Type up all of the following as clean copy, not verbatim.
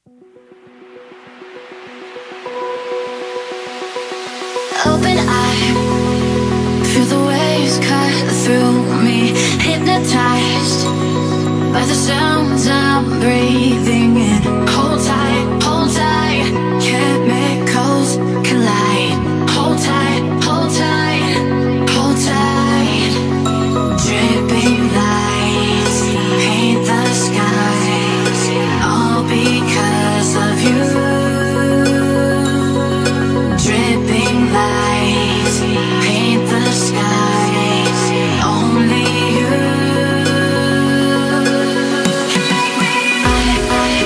Open eye, feel the waves cut through me. Hypnotized by the sounds I'm breathing in. Hold tight, chemicals collide. Hold tight, hold tight, hold tight. Dripping lights paint the skies, all because of you. Dripping lights paint the skies, only you can make me.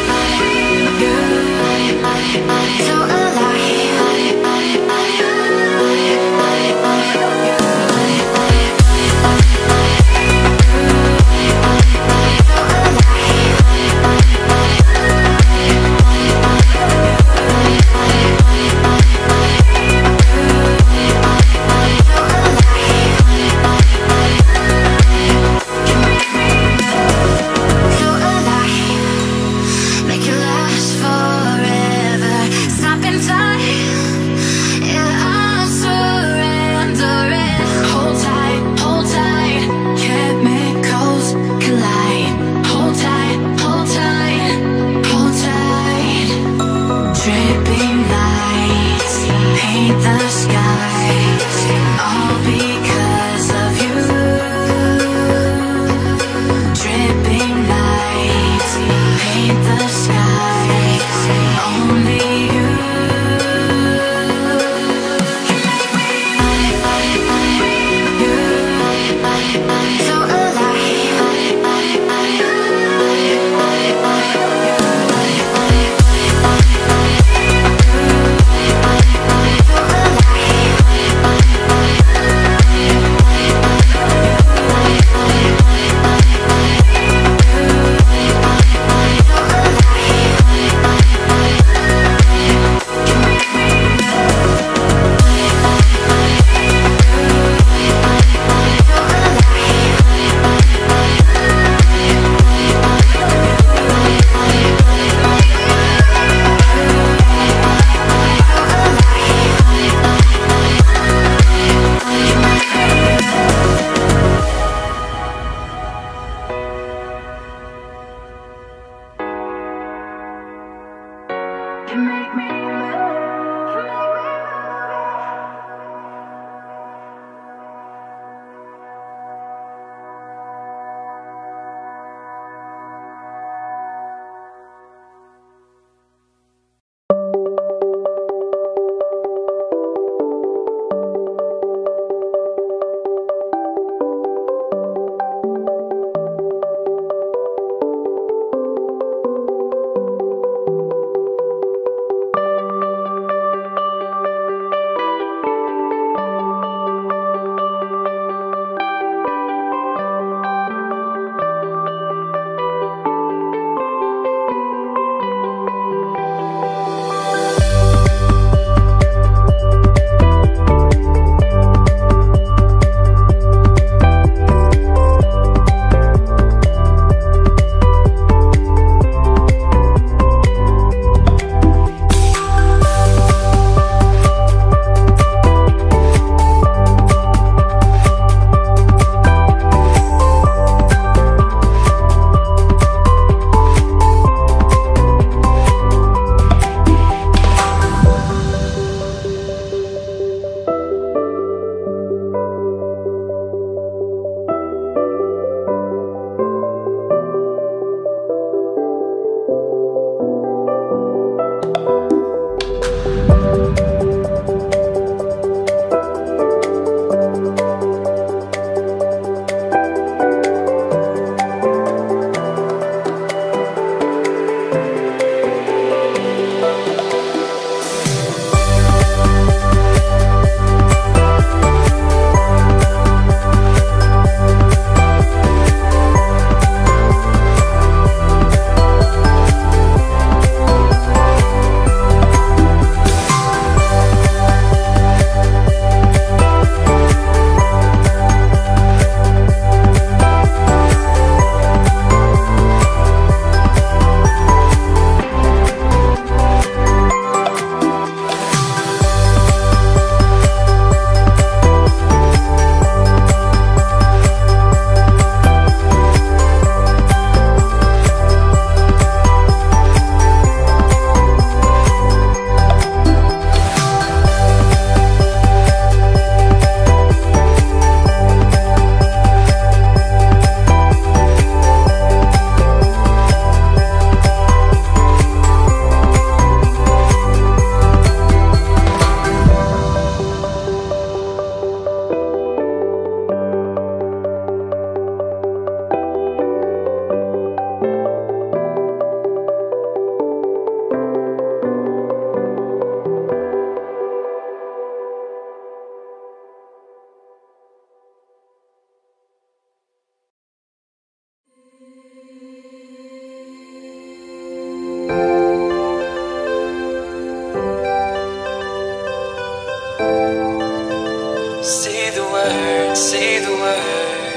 say the word.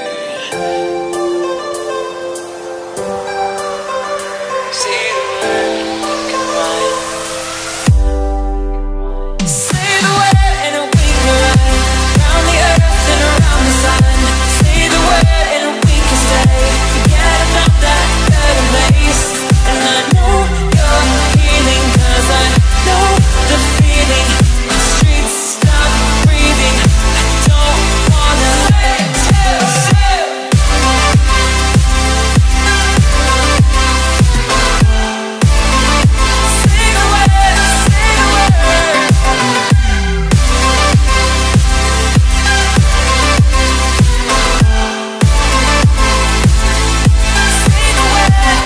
Say the word, come on. Say the word and we can run round the earth and around the sun. Say the word and we can stay. Forget about that better place. And I know you're healing, 'cause I know the feeling. The streets stop breathing. I don't wanna let you. Say the word, say the word. Say the word.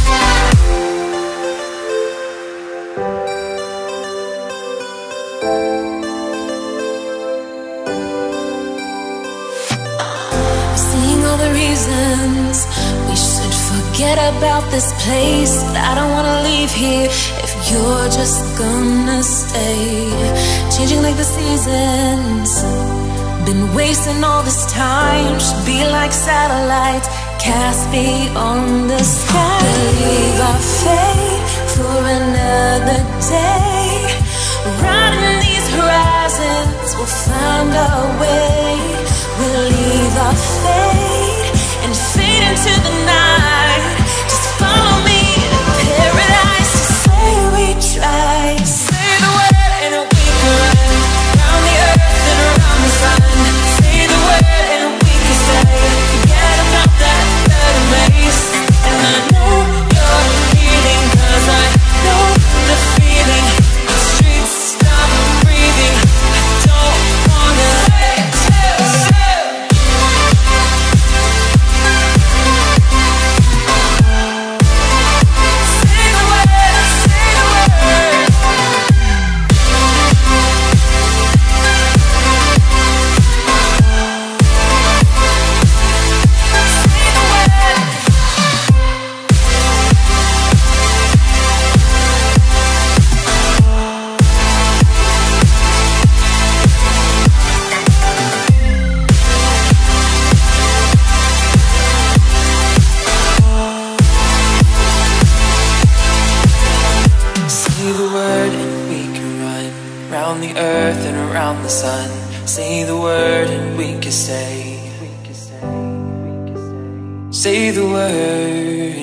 Seeing all the reasons we should forget about this place, but I don't wanna leave here if you're just gonna stay. Changing like the seasons, been wasting all this time. Should be like satellites cast beyond the sky. Believe our fate for another day. Riding these horizons, we'll find our way. We'll leave our fate and fade into the night. Just follow me to paradise. To say we tried. Say the word and we can run round the earth and around the sun. Say the word and we can stay. Forget about that better place. And I know you're healing, 'cause I know the feeling. The streets stop breathing. I don't wanna let you. Say the word, say the word. Say the word. Say the word and we can run round the earth and around the sun. Say the word and we can stay. Say the word.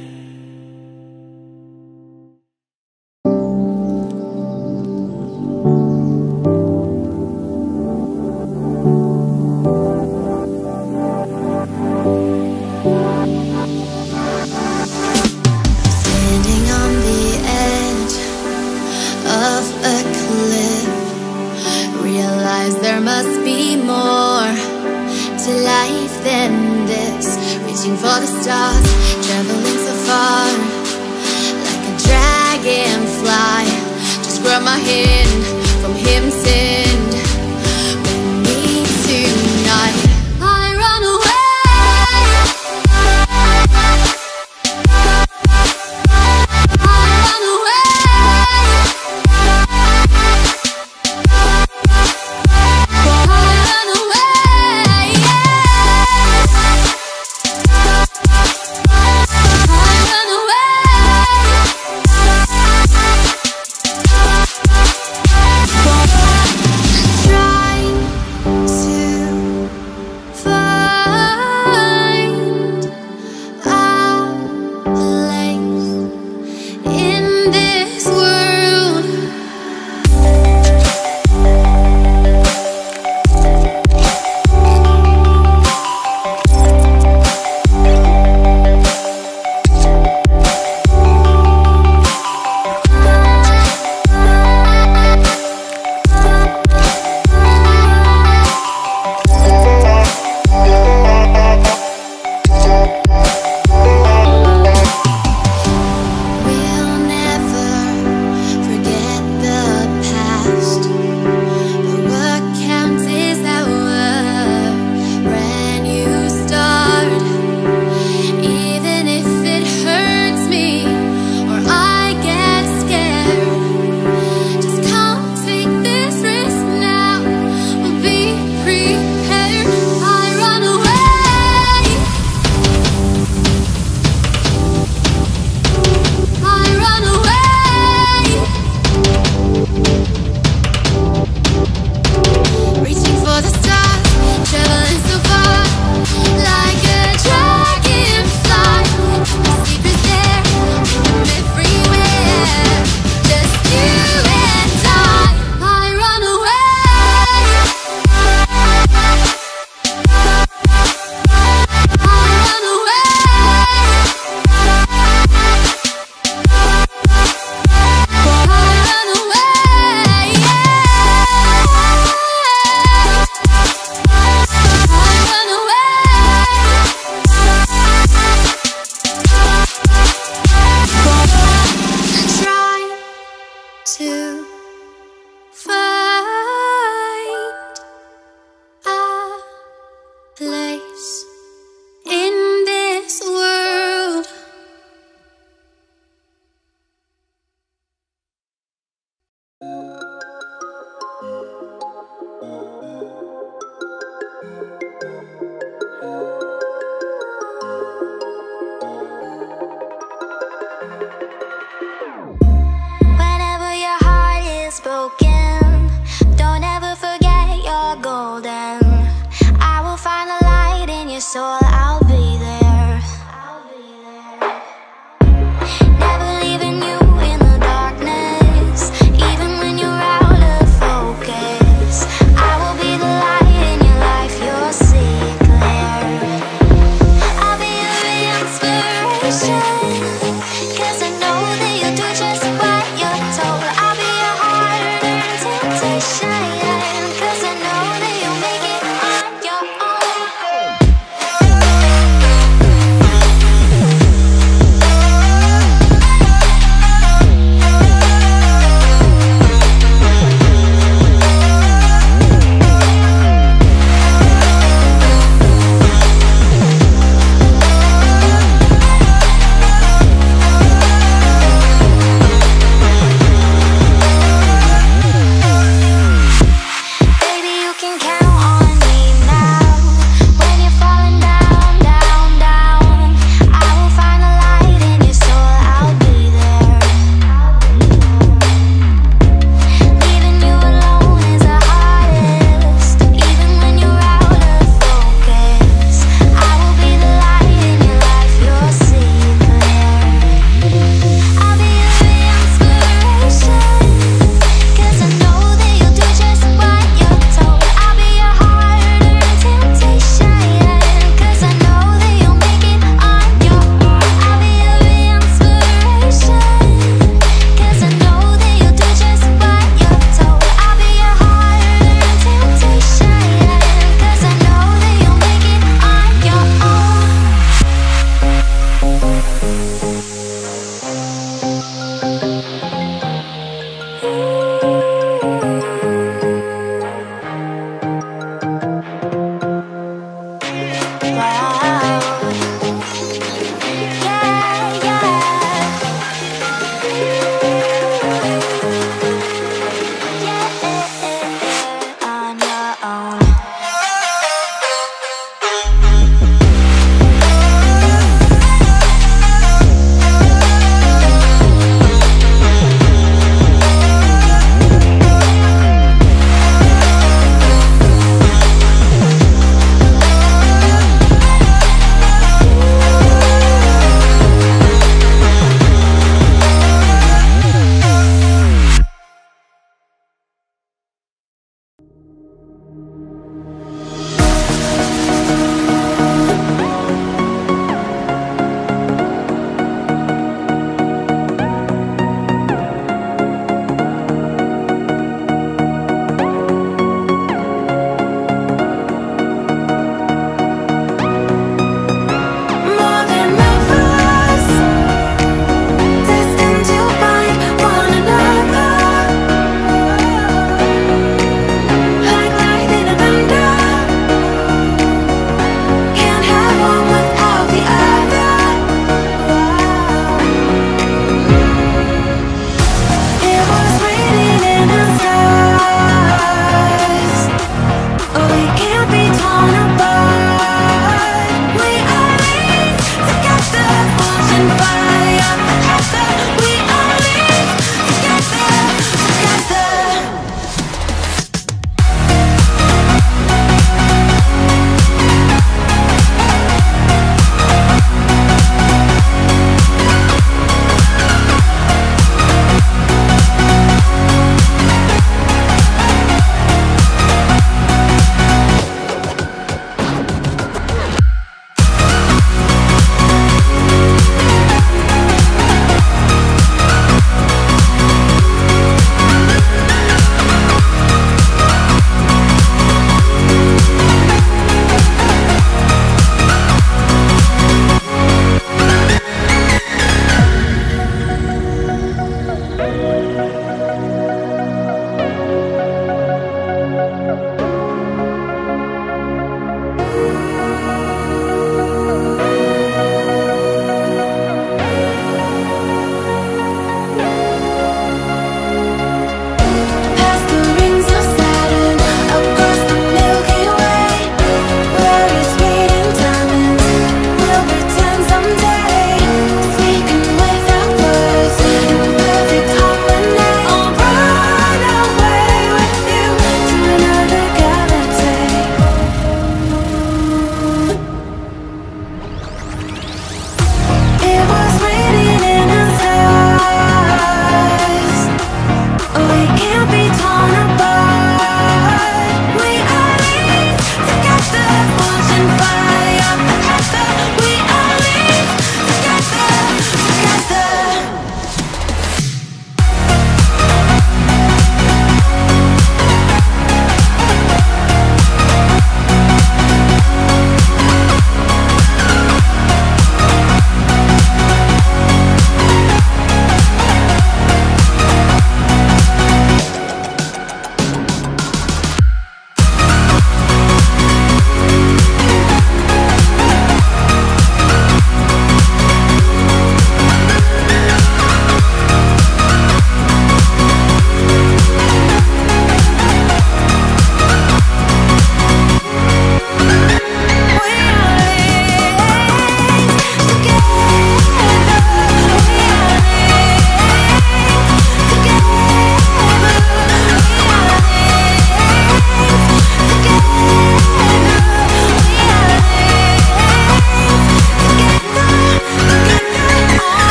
Standing on the edge of a cliff, realize there must be more to life than this. Reaching for the stars, traveling so far, like a dragonfly. Just grab my hand from heaven's send. With me tonight, I run away. I run away.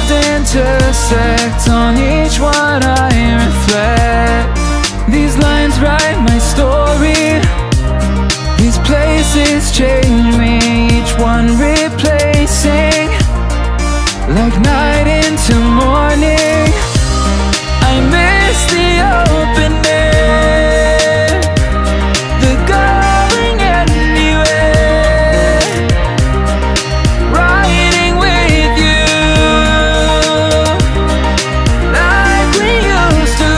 worlds intersect, on each one I reflect. These lines write my story, these places change me, each one replacing, like night into morning. I miss the open air, the going anywhere, riding with you like we used to.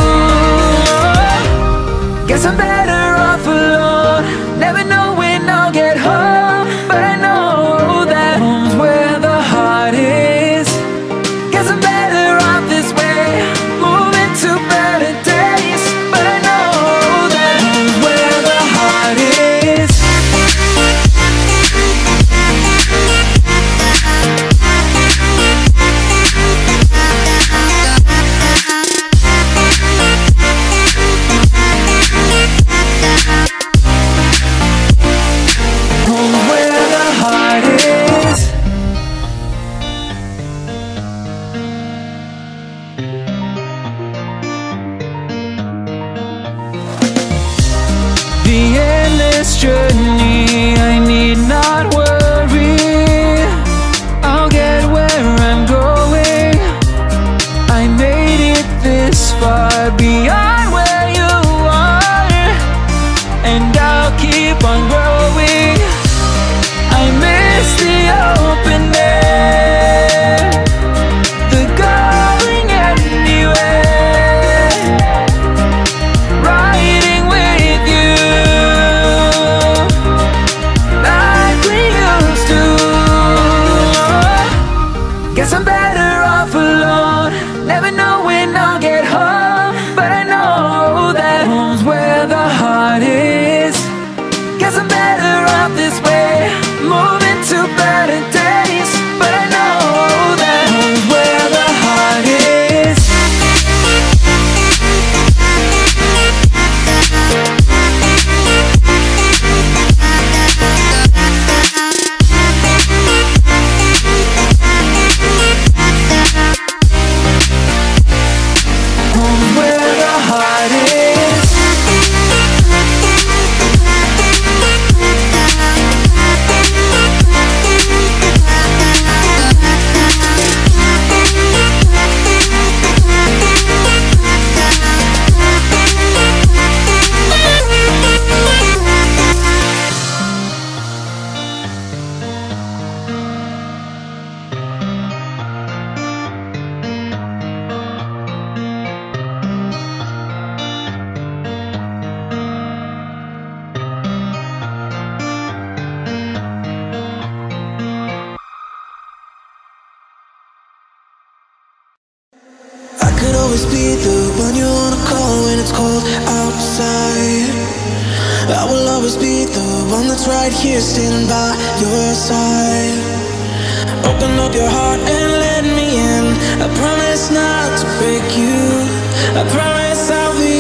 Guess I'm better off alone, never know when I'll get home, but I know that home's where the heart is. Guess I'm better off this way, moving to better days, but I know that home's where the heart is. Home's where the heart is. The endless journey, I need not worry, I'll get where I'm going. I made it this far, beyond where you are, and I'll keep on growing. I miss the open air, the going anywhere, riding with you like we used to. Guess I'm better off alone, never know when I'll get home, but I know that home's where the heart is. Guess I'm better off this way, moving to better days, but I know that home's where the heart is. Home's where the heart is. I could always be the one you wanna call when it's cold outside. I will always be the one that's right here standing by your side. Open up your heart and let me in. I promise not to break you. I promise I'll be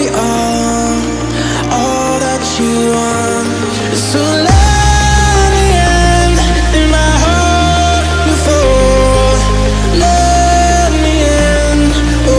all that you want. So let me in my heart before. Let me in. Oh,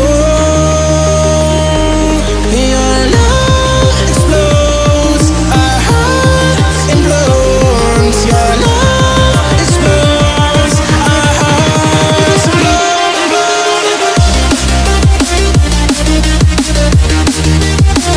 your love explodes. Our heart implodes. Your love explodes. Our hearts implode.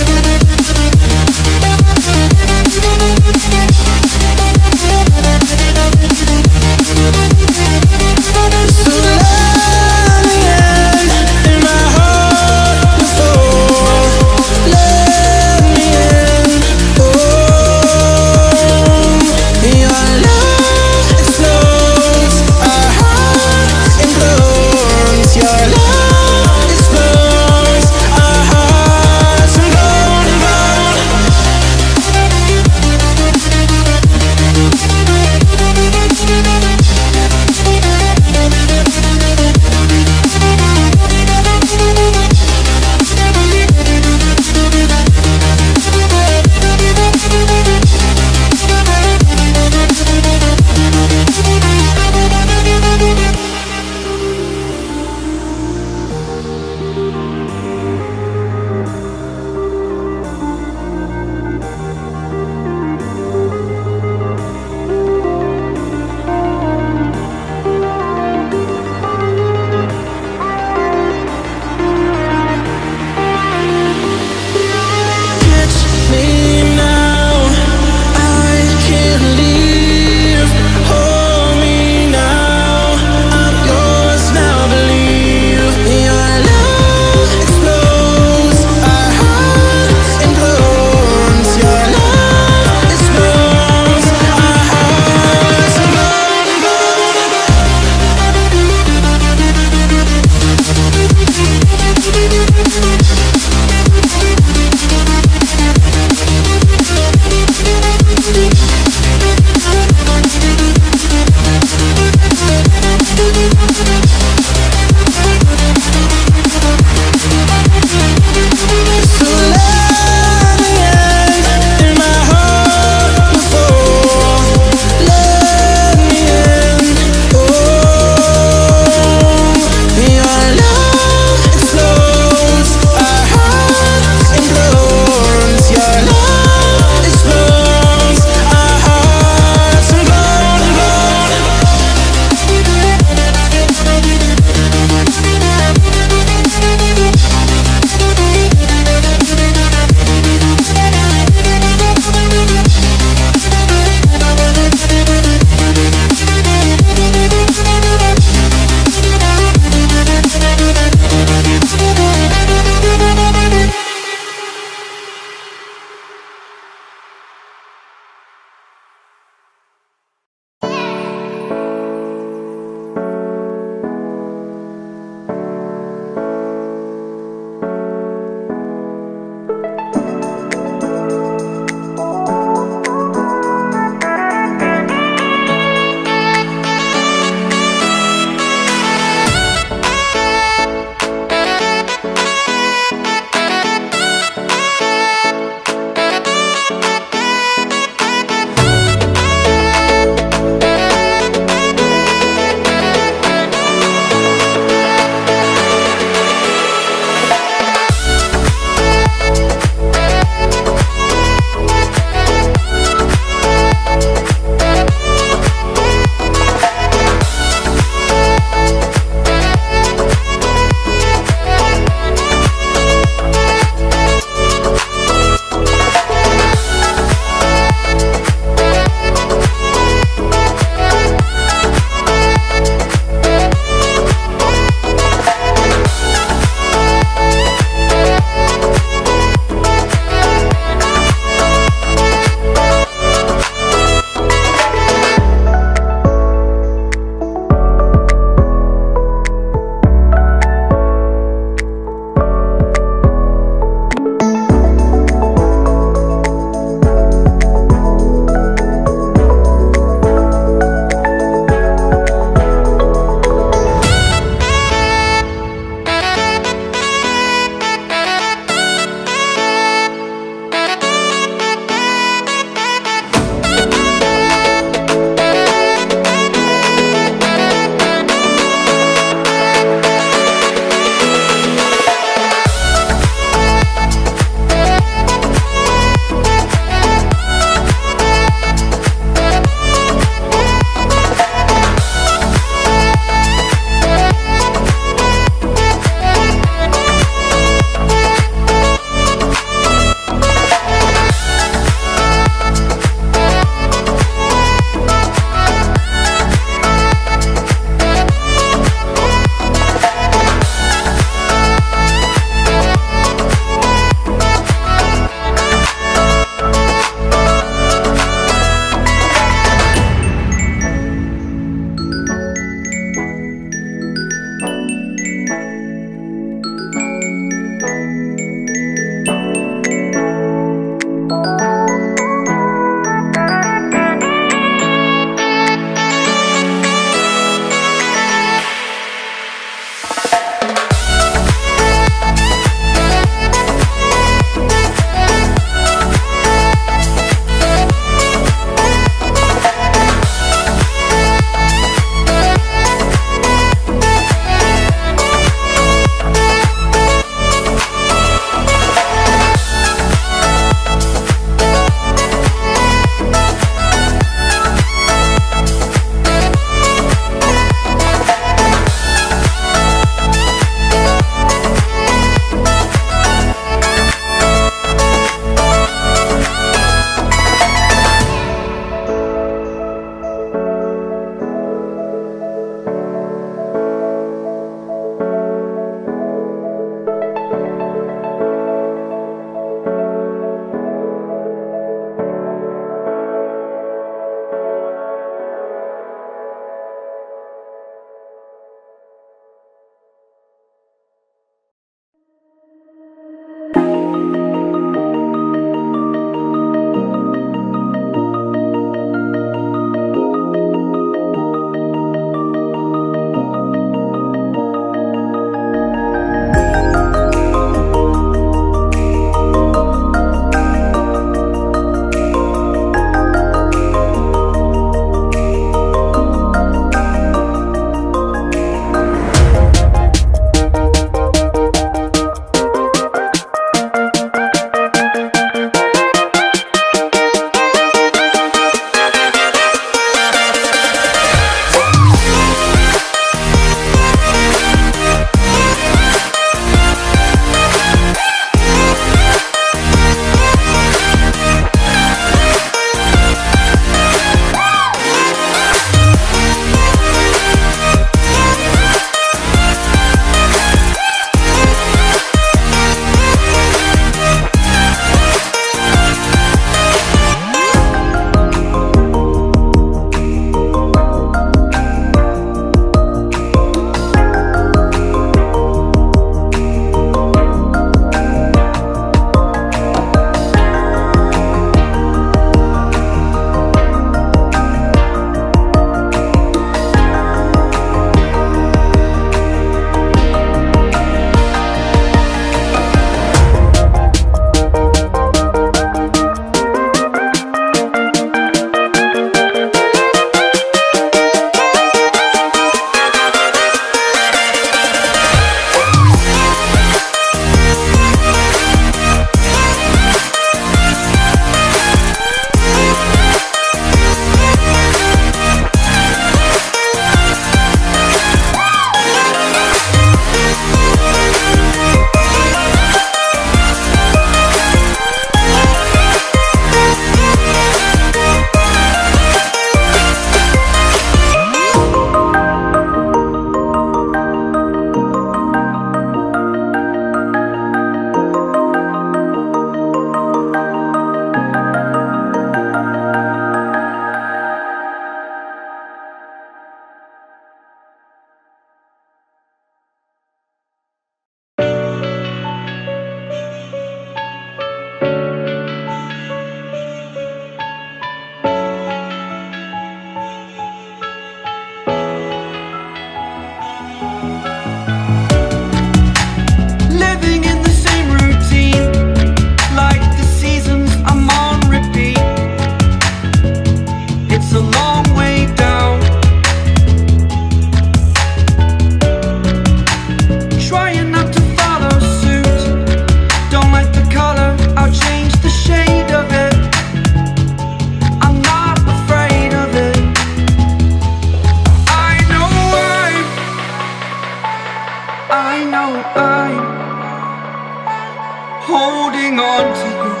holding on to this,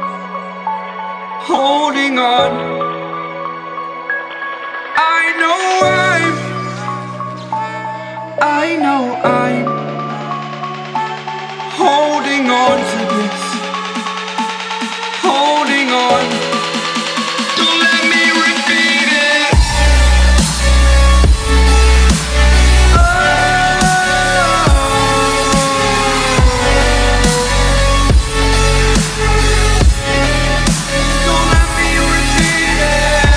holding on. I know I'm holding on to this, holding on. Don't let me repeat it. Don't let me repeat it.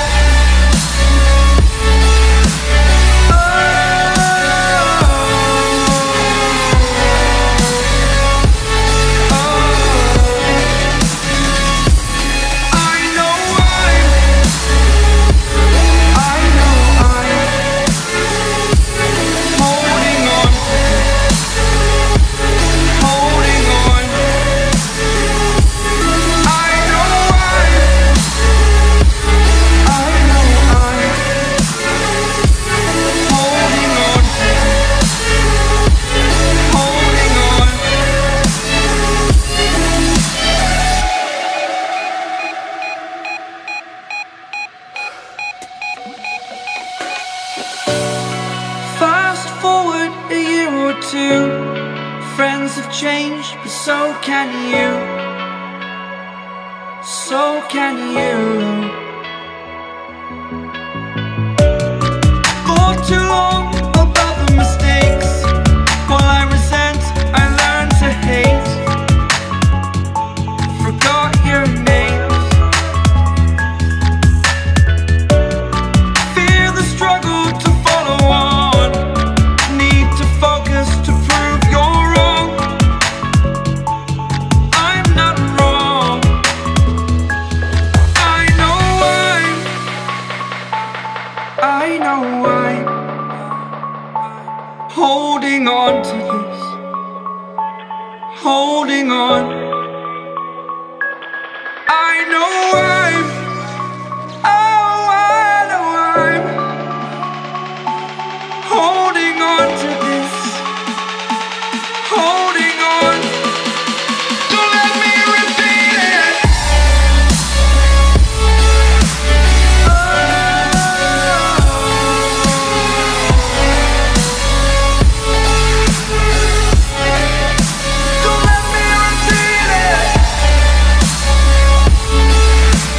Fast forward a year or two, friends have changed, but so can you. So can you. Thought too long about the mistakes. While I resent, I learned to hate. Forgot your names. Fear the struggle to follow on. Need to focus to prove you're wrong. I'm not wrong. I know I'm holding on to this, holding on. I know I'm holding on to this, holding on. Don't let me repeat it. Don't let me repeat it.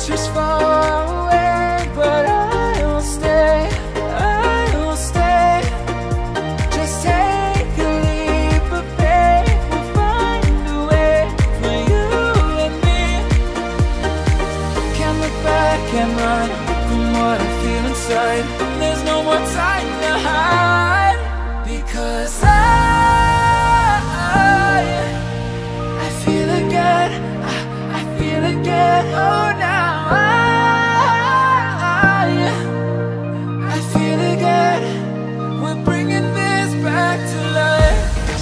future's far away, but I'll stay, I'll stay. Just take a leap of faith, we'll find a way for you and me. Can't look back and run from what I feel inside. There's no more time to hide, because I feel again, I feel again. Oh, now I feel again. We're bringing this back to life.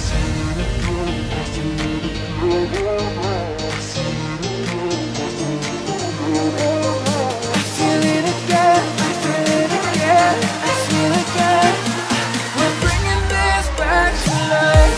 I feel it again, I feel it again, I feel again. We're bringing this back to life.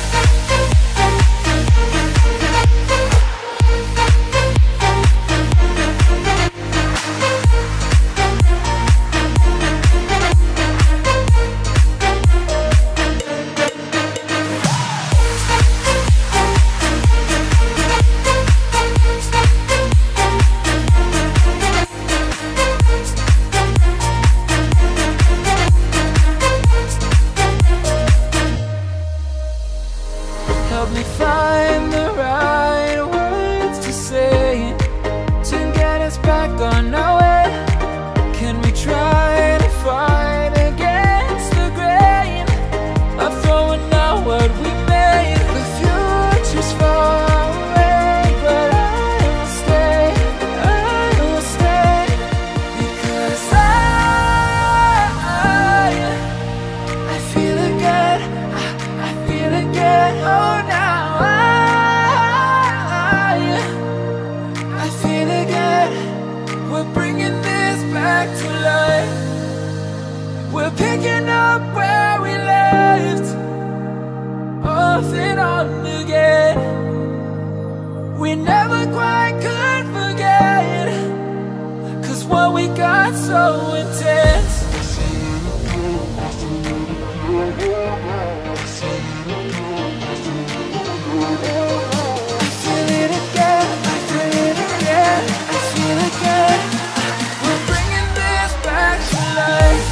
Help me find the right words to say to get us back on our way. Can we try to fight against the grain of throwing out what we made? The future's far away, but I'll stay, I'll stay. Because I feel again, I feel again. Oh, now I feel again. We're bringing this back to life. We're picking up where we left off and on again. We never quite could forget, 'cause what we got so intense. I feel it again, I feel it again, I feel again. We're bringing this back to life.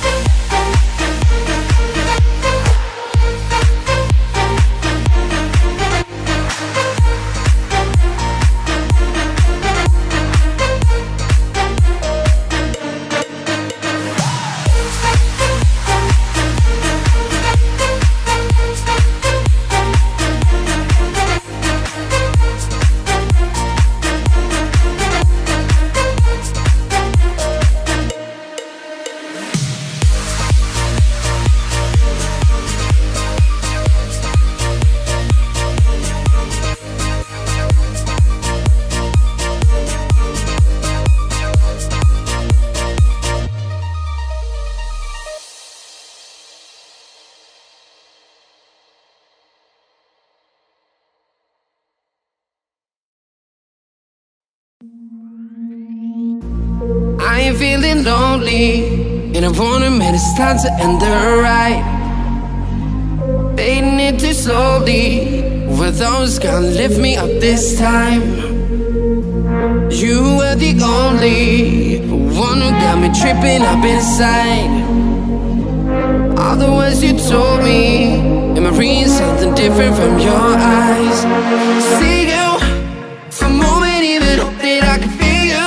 I ain't feeling lonely, and I wanna admit it's time to end the ride. Fading it too slowly, with those gonna lift me up this time. You were the only one who got me tripping up inside. All the words you told me, am I reading something different from your eyes? See you for a moment, even hope that I can feel you.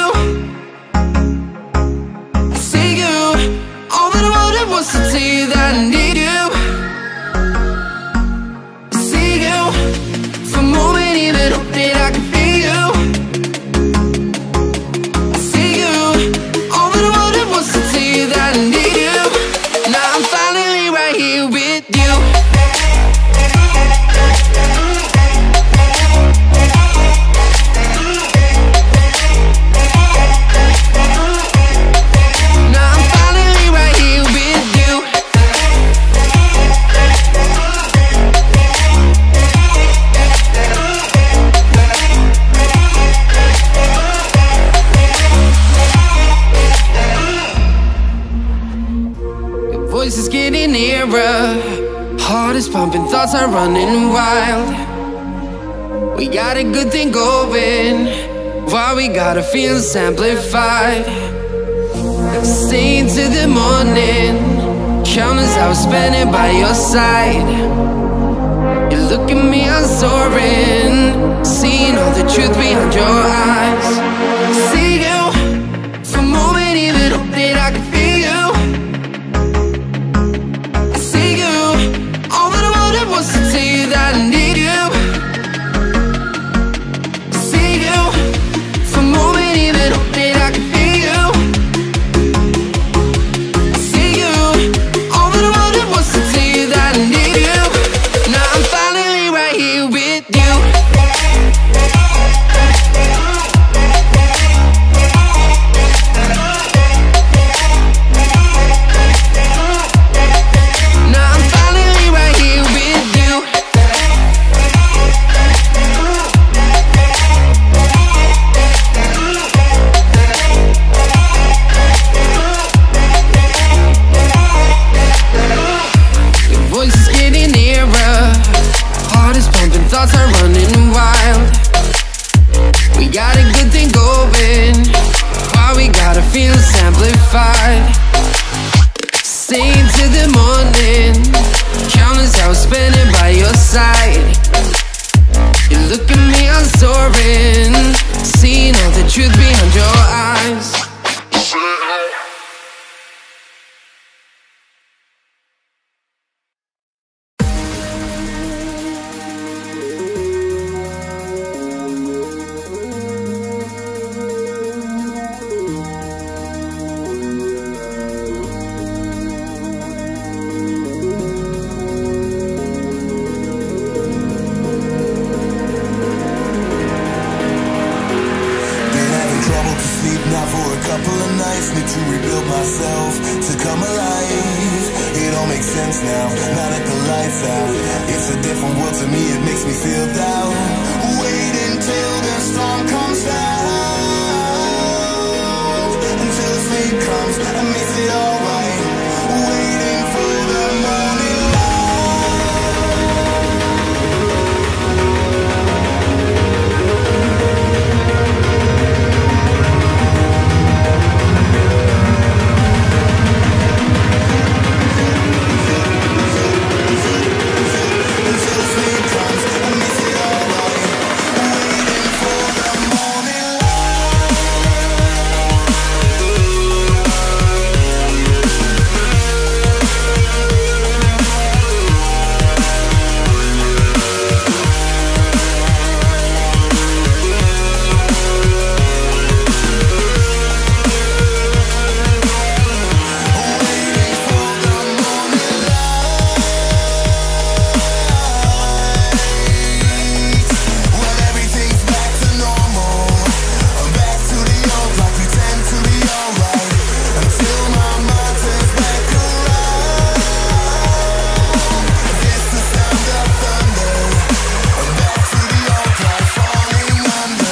See you, all that I wanted was to tell you that I need you. See you for a moment, even hope that I can feel you. See you, all that I wanted was to tell you that I need you. Now I'm finally right here with you. Voice is getting nearer, heart is pumping, thoughts are running wild. We got a good thing going, Why we gotta feel amplified? Stay to the morning, countless hours spent it by your side. You look at me, I'm soaring, seeing all the truth behind your eyes. See you, for a moment even hope that I can feel you. I see you, all that I wanted was to tell you that I need you. See you, for a moment even hope that I can feel you. I see you, all that I wanted was to tell you that I need you. Now I'm finally right here with you. Now I'm finally right here with you. Your voice is getting nearer, heart is pumping, thoughts are running wild. We got a good thing going, why we gotta feel amplified? Stay to the morning, countless hours spent it by your side. You look at me, I'm soaring, seeing all the truth behind your eyes. Been having trouble to sleep now for a couple of nights. Need to rebuild myself to come alive. It all makes sense now, now that the lights out. It's a different world to me, it makes me feel down. Wait until the storm comes down, until the sleep comes and makes it alright. Waiting for the morning until the sleep comes and makes it alright. Waiting for the morning when everything's back to normal, back to the old, like pretend to be alright. Until my mind turns back around, it's the sound of thunder. Back to the old, like falling under.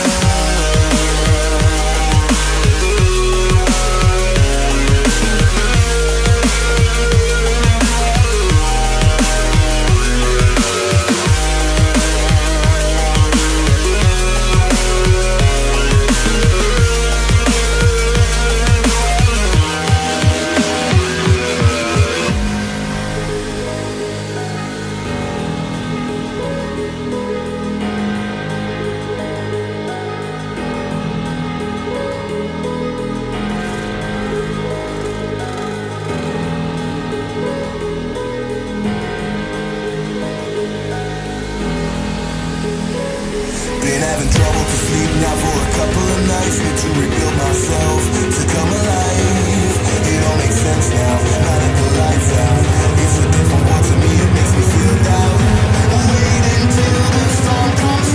Been having trouble to sleep now for a couple of nights. Need to rebuild myself to come alive. It all makes sense now, now that the lights out. It's a different world to me, it makes me feel down. Wait until the storm comes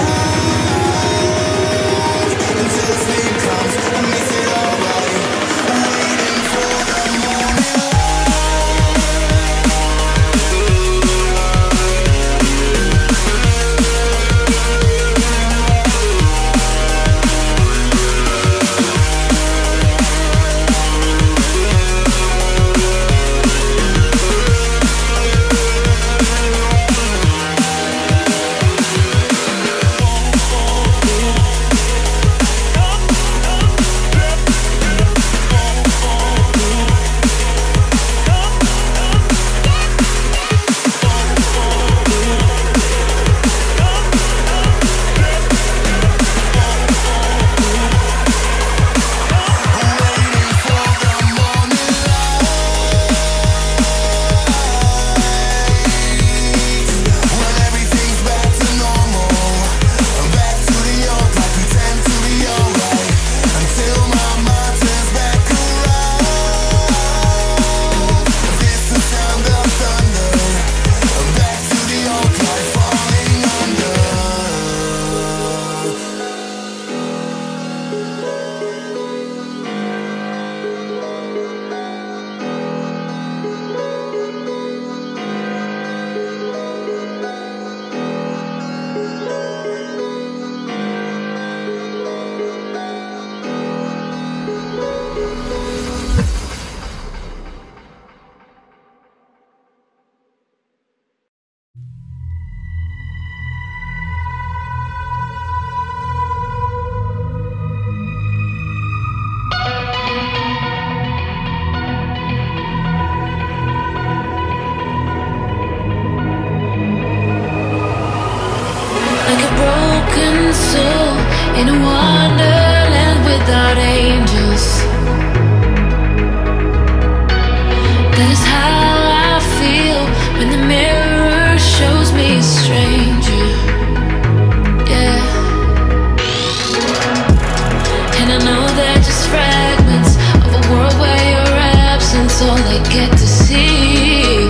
down, until the sleep comes and makes it alright. Waiting for the morning wonderland without angels. That is how I feel when the mirror shows me a stranger. Yeah. And I know they're just fragments of a world where your absence all I get to see.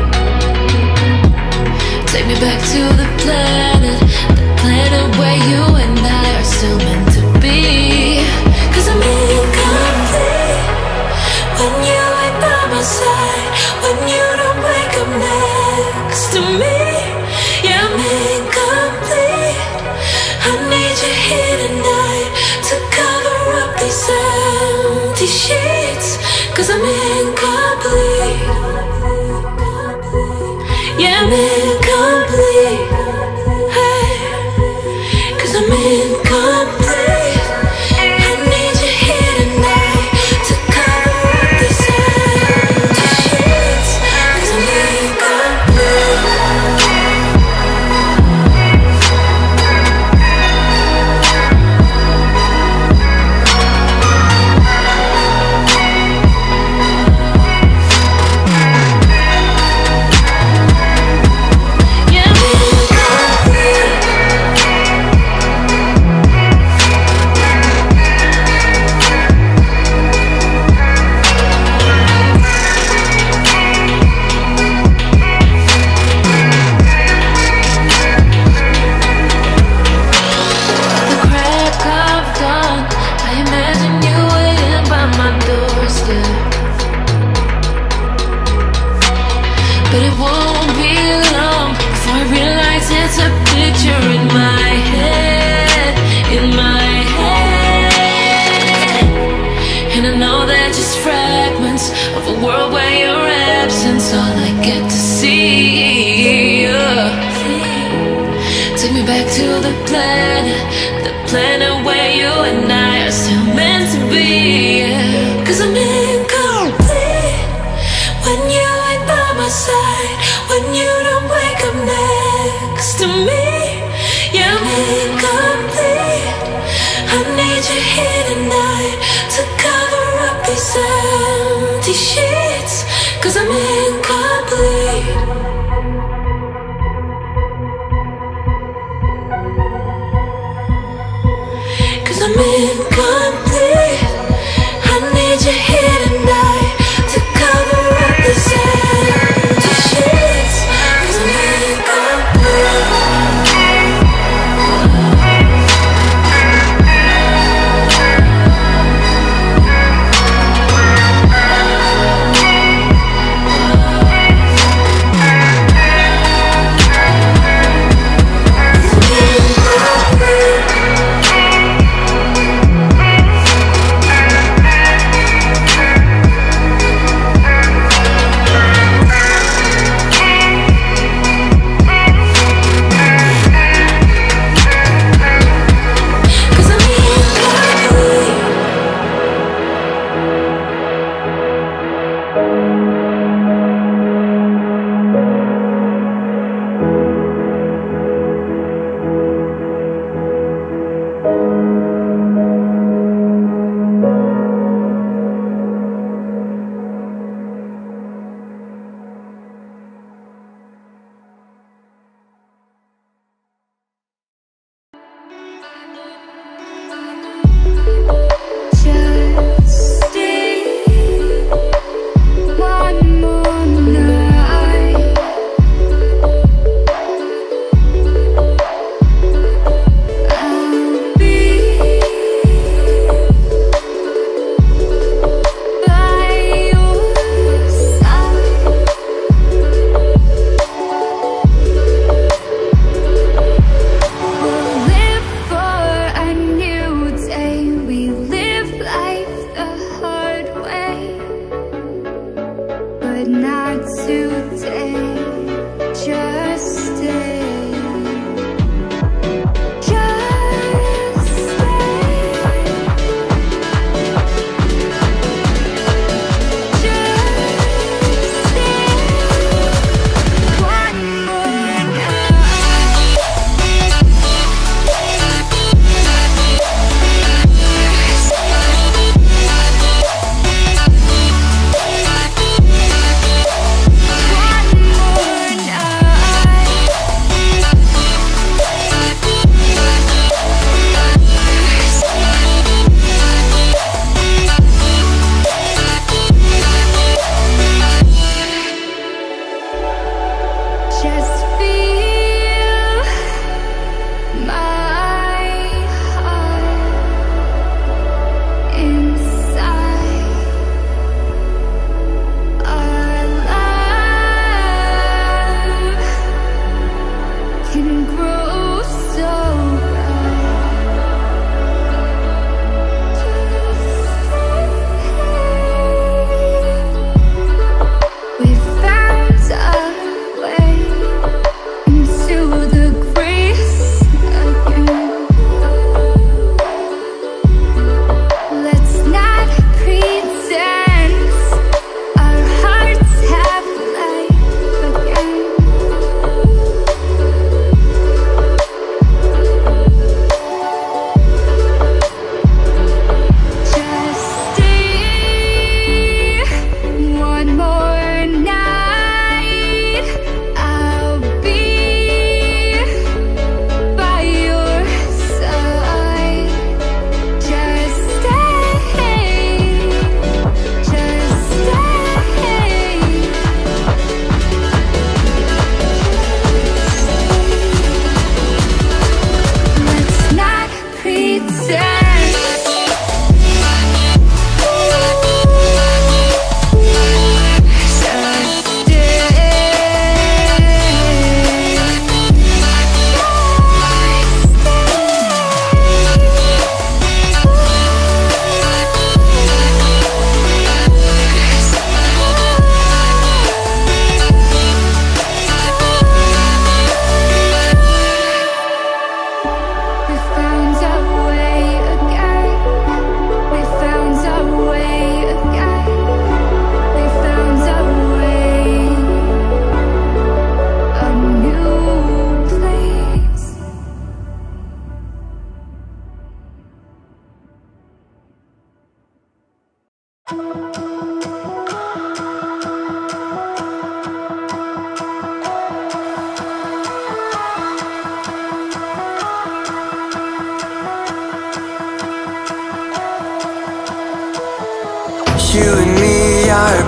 Take me back to the planet where you and I are still meant to be. 'Cause I'm incomplete when you ain't by my side, when you don't wake up next to me. Yeah, I'm incomplete. I need you here tonight to cover up these empty sheets. 'Cause I'm incomplete. Yeah, I'm incomplete. I'm incomplete. I need you here tonight to cover up these empty sheets. 'Cause I'm incomplete. Yeah, I'm incomplete. But it won't be long before I realize it's a picture in my head, in my head. And I know they're just fragments of a world where your absence all I get to see. Take me back to the planet where you and I are still meant to be. 'Cause I'm incomplete when you ain't by my side, when you don't wake up next to me. Yeah, I'm incomplete. I need you here tonight to cover up these empty sheets. 'Cause I'm incomplete. I'm incomplete. I need you here tonight to cover up this empty sheets. 'Cause I'm incomplete.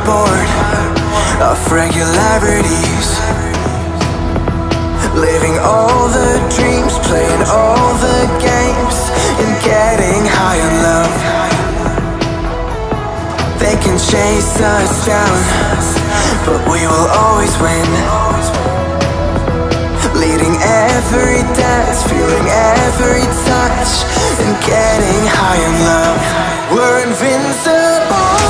bored of regularities, living all the dreams, playing all the games, and getting high on love. They can chase us down, but we will always win. Leading every dance, feeling every touch, and getting high on love. We're invincible.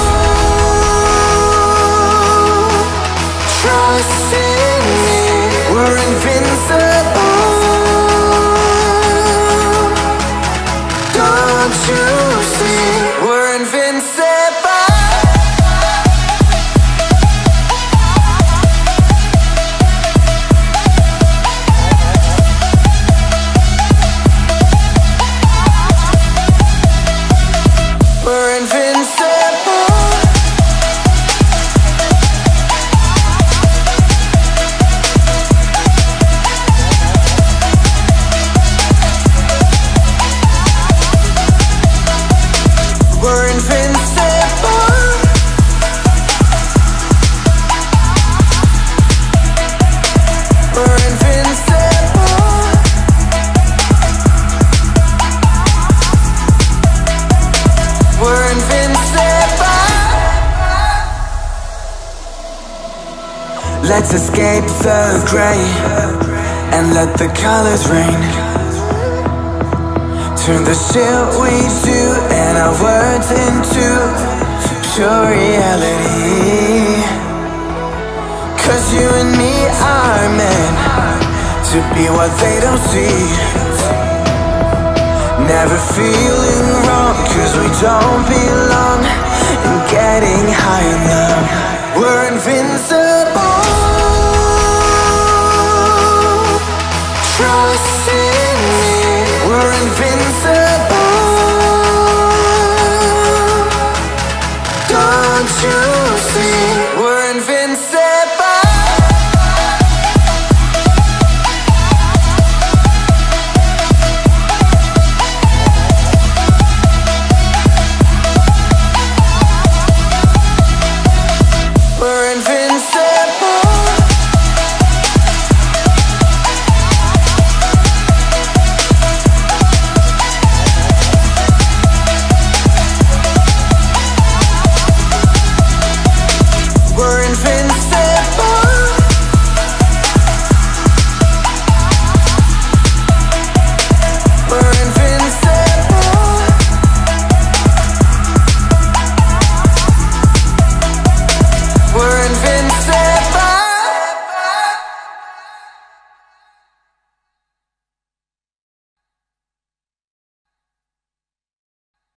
Trust in me. We're invincible. Don't you see? We're invincible. We're invincible. We're invincible. We're invincible. We're invincible. Let's escape the gray and let the colors rain. Turn the shit we do and our words into pure reality. 'Cause you and me are meant to be what they don't see. Never feeling wrong 'cause we don't belong, and getting high on love. We're invincible.